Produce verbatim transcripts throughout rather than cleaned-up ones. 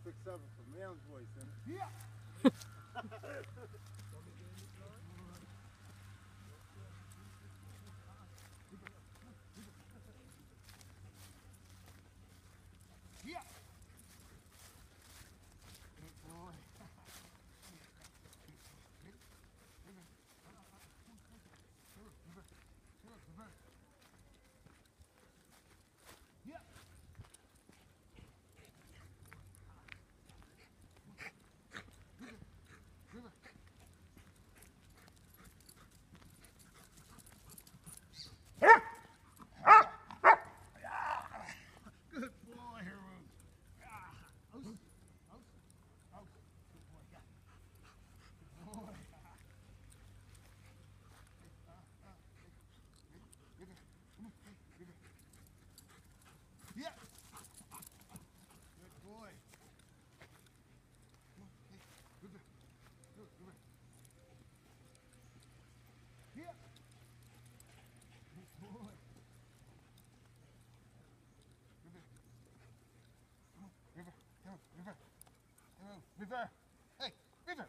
Pick something from man's voice, then. Yeah. Yeah. Good boy. Yeah. Good boy, Haroon. Ah, oust, oust, oust. Good boy, yeah. Good boy. Yeah. Good boy. Come on, hey, good boy. Good, good boy. Yeah. Good boy. Good boy. Come on, River, come on, River. Hello, River. Hey, River.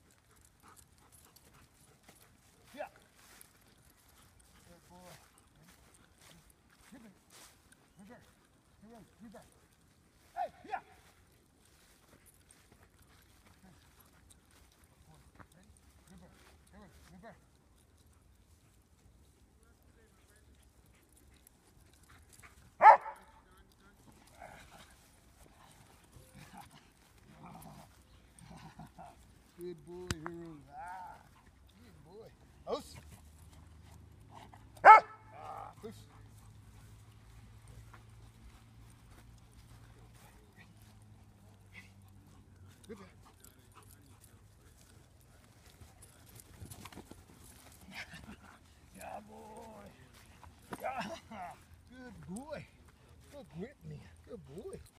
Yeah. Good boy. River. River. Hello, River. Hey, yeah. River. Hello, River. Good boy, Haroon. Ah, good boy. Oust. Ah, push. Good boy. Yeah, boy. Yeah. Good boy. Good grip me. Good boy.